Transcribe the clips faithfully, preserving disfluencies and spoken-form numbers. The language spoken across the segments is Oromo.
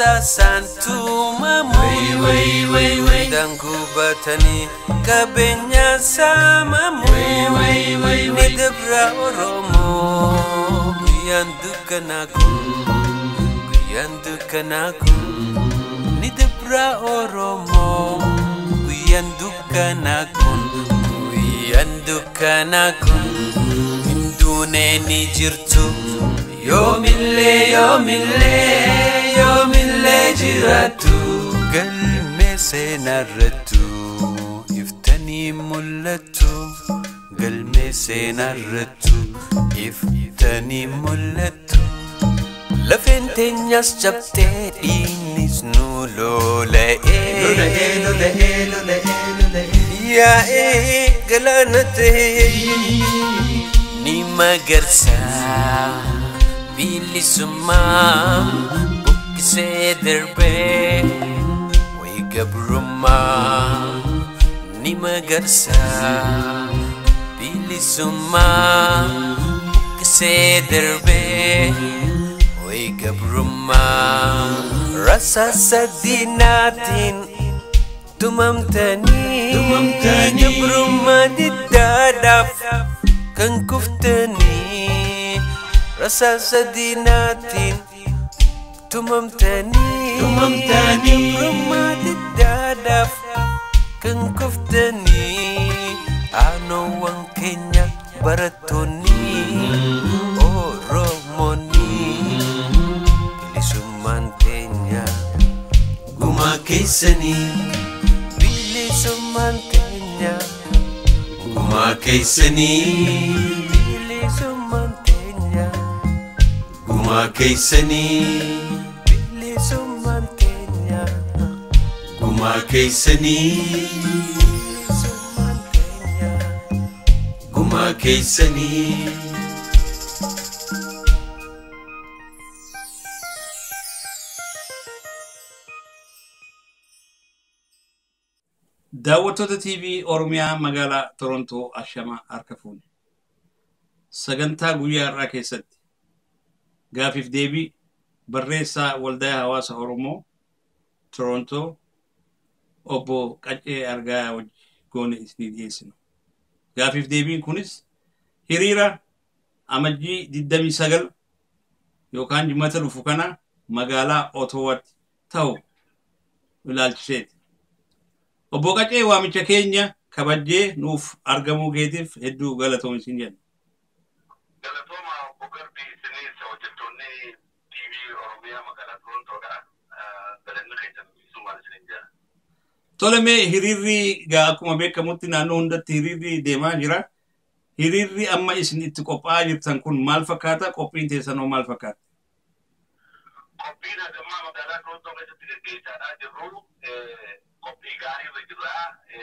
Santu mamu way way way dangu batani kabenya samamu way way way nidabra oromo guyandu kanaku guyandu kanaku nidabra oromo guyandu kanaku guyandu kanaku indune ni jirtu yomille yomille yomille jiratu galme senaratu iftani mullatu galme senaratu iftani mullatu lafentenyas chapte dinis nulole lole lole lole lole ya e galanate ni magarsa bilisuma bukise derbe way gabruma ni magarsa bilisuma bukise derbe way gabruma rasa sadinatin tumamtani tumamtani gabruma didadaf kan kuftani rasa sadinatin tumamtani tumamtani rumah didadaf kan kuftani ano wang Kenya baratoni oromoni bilisumantenya gumakeysani bilisumantenya gumakeysani bilisumantenya gumakeysani bilisumantenya gumakeysani bilisumantenya gumakeysani daawwattoota T V Oromiyaa magaalaa Toronto ashama harka fuune sagantaa guyyaa irraa keessatti gaafiif deebii barreessaa waldaa hawaasa Oromoo Toronto obbo Qaccee Argaa wajji goone isinii dhiyeessina. Gaafiif deebiin kunis hiriira amajjii digdamii sagal yookaan jimaata dhufu kana magaalaa Ottawaatti ta'u ilaalchiseeti. Obbo Qaccee waamicha keenya kabajjee nuuf argamuu keetiif hedduu galatoom isin jenna. Galatooma obbo Garbii isinis hojjettoonni T V Oromiyaa magaalaa Torontoodha. Galanni keessan bilisummaan isin jira. Tolemee hiriirri gaa akkuma beekamutti naannoo hundatti hiriirri deemaa jira. Hiriirri amma isin itti qophaa'aa jirtan kun maal fakkaata? Qophiin teessanoo maal fakkaata? Qophiin hagammaa magaalaa Torontoo keessatti gaggeessaadhaa jirru qophii gaarii irra jira.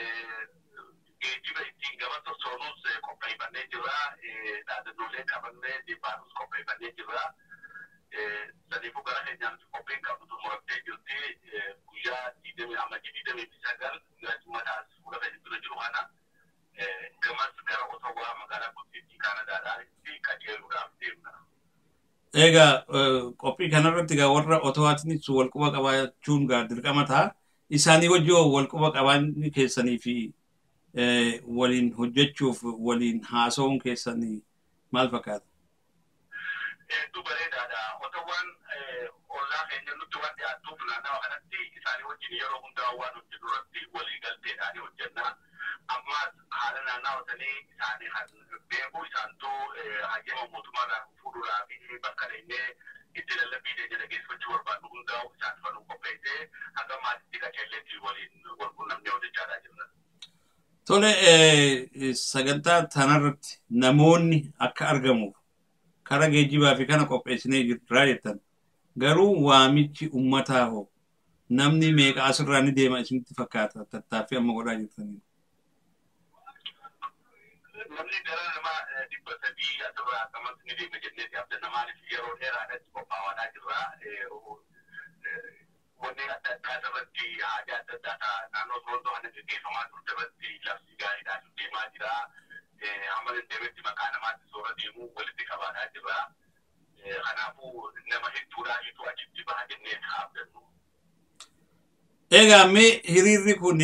Geejjiba ittiin gama sossoonuus qopheeffannee jira. Dhaadannoolee qabannee deebaanus qopheeffannee jira. Sadiifuu gara keenyaan qophiin qabnu murattee jirti. Guyyaa digdamii amajjii digdamii sagal guyyaa jimataas fuula keessatti jiru kana gamas gara Ottawaa magaalaa guddittii Kaanaadaadhaatti qajeeluudhaaf deemna. Egaa qophii kanarratti gaa warra Ottawaatiinis wal quba qabaachuun gaa dirqama ta'a. Isaanii wajjin wal quba qabaanni keessanii fi waliin hojjechuuf waliin haasa'uun keessanii maal fakkaata? Hedduu bareedaadha. Ottawaan ollaa keenya nutti waan dhiyaatuuf naannawa kanatti isaanii wajjin yeroo hundaa waan hojjetu irratti walii galteedhaan hojjenna. Ammas haala naannawa sanii isaanii beekuu isaantuu hayyama mootummaadhaan fuudhuudhaa fi bakka dhaqnee itti lallabbii deemnee dhageessifachuu barbaadnu hundaa isaan fanuu qopheessee hanga maatiitti qajeelleetti waliin wal quunnamnee hojjechaadhaa jirra. Tole sagantaa tanarratti namoonni akka argamuuf karaa geejjibaa fi kana qopheessinee jirra jettan. Garuu waamichi uummataa hoo namni meeqa asirraa ni deema isinitti fakkaata tattaaffii amma godhaa jirtanii? Namni gara nama dhibba sadii asirraa akkamas ni deema jennee abda namaaniif yeroo dheeraadhaatti qophaa'aa jirra. Wanni adda addaa irratti aadaa adda addaa naannoo Torontoo kana gaggeeffamaa turte irratti labsii gaariidhaan deemaa jira. Amma dandeemetti maqaa namaatti soora deemuu walitti qabaadhaa jirra. Kanaafuu nama hedduudhaan itti achitti baha jennee abdannu. Egaa mee hiriirri kun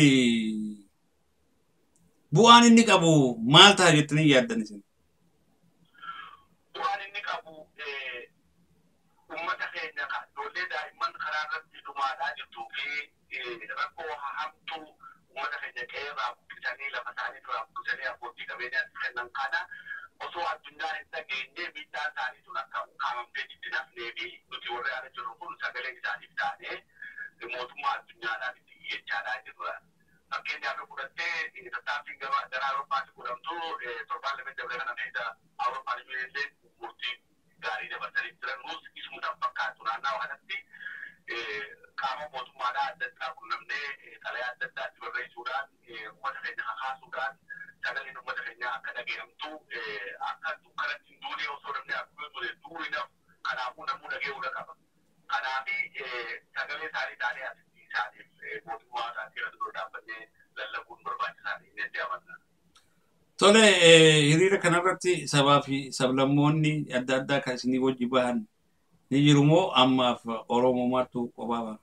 bu'aan inni qabu maal ta'a jettanii yaaddan isin? Bu'aan inni qabu uummata keenya ijoollee daa'imman karaa irratti dhumaadhaa jirtuu fi rakkoo hamtuu uummata keenya qe'eerraa buqqisanii lafa isaanii irraa buqqisanii abbootii qabeenyaatti kennan kana osoo addunyaan hin dhageenye miidhaa isaanii sun akka ukkaamamtee itti nafnee fi nuti warri ala jirru kun sagalee isaaniif taanee mootummaa addunyaadhaan itti iyyachaadhaa jirra. Fakkeenyaaf fudhattee tattaaffiin gara Awurooppaatti godhamtu torbaan lameen dabalee kana keessa Awurooppaan illee murtii gaarii dabarsanii jiran nus isumuudhaan fakkaatu naannawaa kanatti qaama mootummaadhaa adda addaa qunnamnee xalayaa adda addaatti barreessuudhaan uummata keenya kakaasuudhaan sagaleen uummata keenyaa akka dhageeffamtu akka dukkanatti hin duune osoo namni akkuma ture duurinaaf kanaafuu namuu dhageeffuu qaba. Kanaafi sagalee isaanii taanee asitti isaaniif mootummaa isaanii irra dura dhaabbannee lallabuun barbaachisaa inni itti amanna. Tole hiriira kanarratti sabaa fi sablammoonni adda addaa kan isinii wajji bahan ni jiru moo ammaaf Oromoomaatu qophaa ba'a?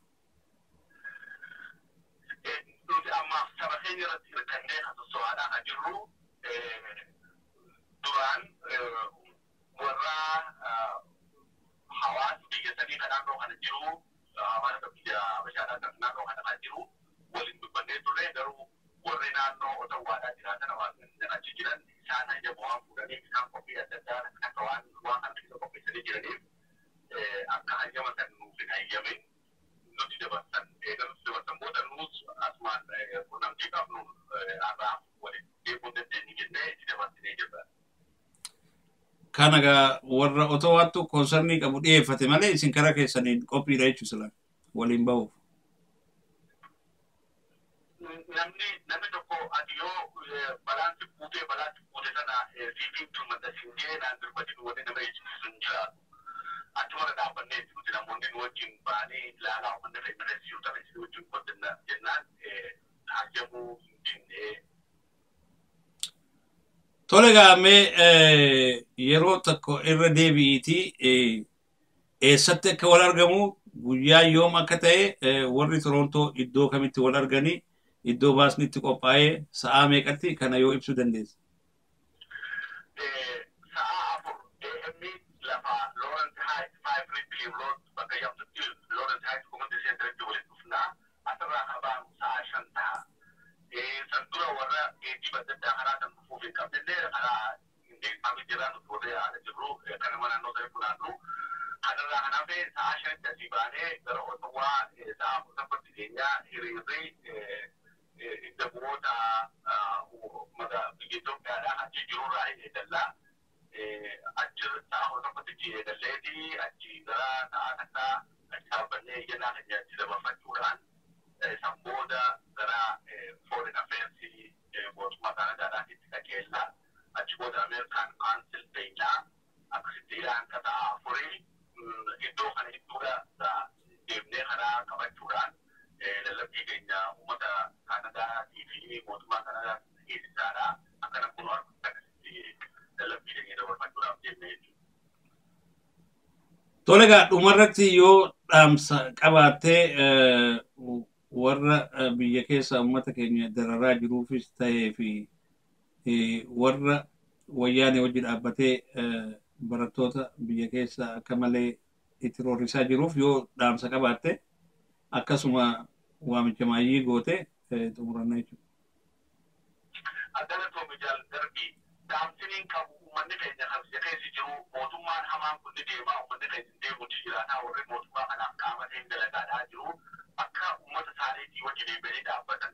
Nuti ammaaf saba keenya irratti hirkannee kan sosochaa'aa kan jirru duraan warra hawaasa biyya sadii kan naannoo kana jiru hawaasa biyya Habashaadhaa kan naannoo kana kan jiru waliin dubbannee turre garuu warri naannoo Otawwaadhaa jiraatan waan achi jiran isaan hayyamoo waan fuudhaniif isaan qophii adda addaa akka waan waan kan keessa qopheessanii jiraniif akka hayyama san nuuf hin hayyamin nuti dabarsan nuti dabarsan booda nuus asumaan quunnamtii qabnu irraa waliin deemuu dandeenye jennee itti dabarsinee jirra. Kan egaa warra Otowaattu koonsarnii qabu dhiyeeffate malee isin karaa keessaniin qophiidha jechuudha waliin bahuuf. Namni namni tokko ati yoo balaan si fuutee balaan si fuute sana fiifiin tummadha siin jee naan dirbati nu waliin nama eegsisuus hin jiraatu. Achumara dhaabbannee nuti namoonni nu wajjin ba'anii ilaalaa uummanni keenya reessiyuu ta'e isin wajjin qoddanna jennaan hayyamuu hin dinnee. Tole egaa mee yeroo tokko irra deebi'iitii eessatti akka wal argamu guyyaa yoom akka ta'e warri Torontoo iddoo kamitti wal arganii iddoo baasni itti qophaa'ee sa'aa meeqatti kana yoo ibsuu dandeessa? Sa'aa afur deemni lafa Lawrence Heights five Ripley Road bakka jedhamtutti Lawrence Heights Community Centeritti walitti dhufnaa asirraa qabaan sa'aa shan ta'a. San dura warra geejjiba adda addaa karaa san dhufuuf hin qabnellee karaa hindeeffamee jiraan nuti warri haala jirru kanuma naannoo ta'e funaannu kanarraa kan hafe sa'aa shanitti asii baanee gara Ottawaa sa'aa afurtaffatti keenyaa hiriirri idda bu'oota biyya Itoophiyaadhaa achi jirurraa eegallaa achi sa'aa afurtaffatti eegalleetii achi gara sa'aa takkaa achi dhaabbannee eeggannaa keenya achi dabarfachuudhaan san booda gara foreign affairs mootummaa Kanadaadhaatitti qajeellaa achi booda American Council ta'inaa akkasitti ilaan kataa afurii iddoo kana gidduudha deemnee karaa qabachuudhaan lallabbii keenya uummata Kanadaatii fi mootummaa Kanadaa geessisaadha akkana kun akkasitti lallabbii keenya dabarfachuudhaaf deemnee jechuudha. Tole egaa dhumarratti yoo dhaamsa qabaattee warra biyya keessa uummata keenya dararaa jiruufis ta'ee fi warra wayyaanee wajji dhaabbatee barattoota biyya keessa akka malee itti roorrisaa jiruuf yoo dhaamsa qabaatte akkasuma waamicha maayyii goote xumuranna jechuudha. Addana Toomijaal darbii dhaamsiniin qabu uummanni keenya kan biyya keessa jiru mootummaan hamaan kun ni deemaa uummanni keenya deemuuti jiraataa warri mootummaa kanaaf qaama ta'een dalagaadhaa jiru akka uummata isaaniitii wajjin deebi'anii dhaabbatan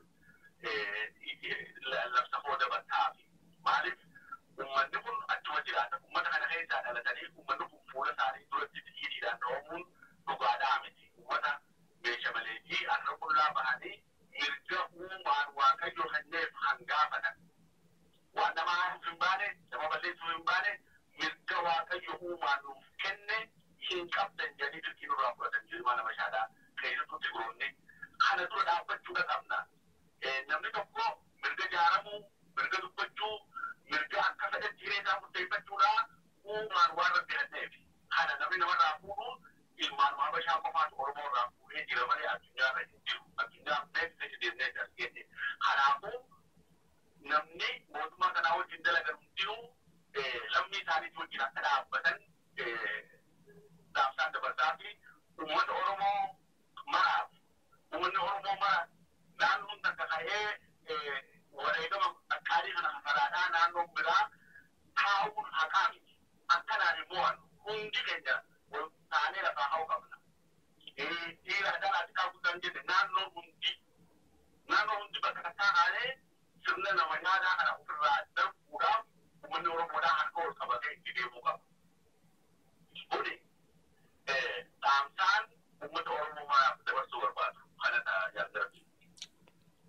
labsa hoo dabartaafi maaliif uummanni kun achuma jiraata uummata kana keessaa dhalatanii uummanni kun fuula isaanii duratti xiyyiidhaan dhoomuun dhugaadhaa miti uummata meeshaa maleetii har'a qullaa bahanii mirga uumaan waaqayyo kenneef hangaafatan waan nama haaruuf hin baane nama balleessuuf hin baane mirga waaqayyo uumaan nuuf kenne hin qabdan jedhanii dirqii nurraa fudhatan jirma nama shaadaa keessattuu Tigiroonni kana dura dhaabbachuudha qabna. Namni tokko mirga jaaramuu, mirga dubbachuu, mirga akka fedhetti jireenya murteeffachuudha uumaan waan rabbi kenneef. Kana namni namarraa fuudhuun ilmaan Habashaa qofaatu Oromoo irraa fuudhee jira malee addunyaa irra hin jiru. Addunyaan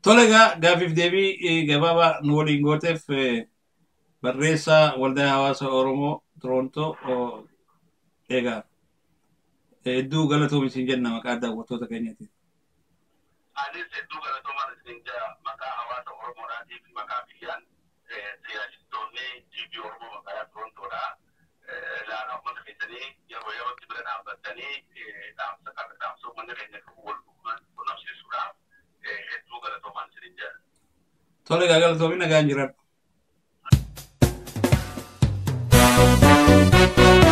Tolega gaafif deebii gabaabaa nu waliin gooteef barreessaa waldaa hawaasa Oromoo Torontoo egaa hedduu galatoomi isin jenna maqaa daawwattoota keenyaatiin. Anis hedduu galatoomaa isin jaa maqaa hawaasa Oromoodhaatiif maqaa biyyaan siyaasistoonni T V Oromoo magaalaa Torontoodhaa ilaala uummata keessanii yeroo yerootti bira dhaabbattanii dhaamsa dhaamsa uummanni keenya wal quunnamsiisuudhaaf hedduu galatoomaa isin jaa. Tole galatoomi nagaan jiran.